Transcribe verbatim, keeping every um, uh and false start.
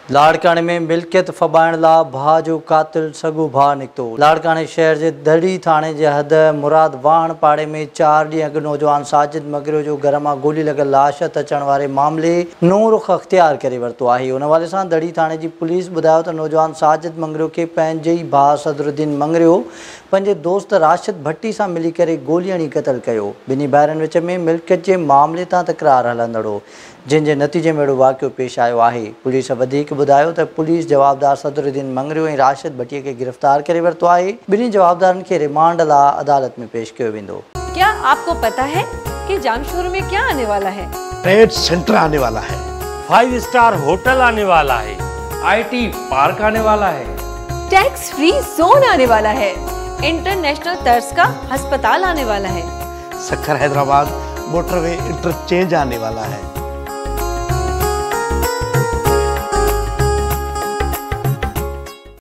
लाड़काने में मिल्कियत फबाइण लाइ भाउ जो कातिल सॻो भाउ निकितो। लाड़काने शहर जे दड़ी थाणे जे हद मुराद वाहण पाड़े में चार ॾींहं अॻु नौजवान साजिद मगरियो जो घर मां गोली लॻल लाश अचण वारे मामले नओं रुख़ अख़्तियार करे वरितो आहे। उन हवाले सां दड़ी थाणे जी पुलिस ॿुधायो त नौजवान साजिद मगरियो खे पंहिंजे ई भाउ सदरुद्दीन मगरियो पंहिंजे दोस्त राशिद भट्टी सां मिली करे गोली हणी क़तल कयो। ॿिन्ही भाइरनि विच में मिल्कियत जे मामले तां तकरार हलंदड़ो, जिन जे नतीजे में अहिड़ो वाक़ियो पेश आयो आहे। पुलिस वधीक ॿुधायो त पुलिस जवाबदार सदरुद्दीन मगरियो ऐं राशिद भट्टीअ खे गिरफ़्तार करे वरितो आहे। ॿिन्ही जवाबदारनि खे रिमांड लाइ अदालत में पेश कयो वेंदो। क्या आपको पता है कि जामशोर में क्या आने वाला है? ट्रेड सेंटर आने वाला है, फाइव स्टार होटल आने वाला है, आईटी पार्क आने वाला है, टैक्स फ्री जोन आने वाला है, इंटरनेशनल तर्ज का अस्पताल आने वाला है, सक्खर हैदराबाद मोटरवे इंटरचेंज आने वाला है।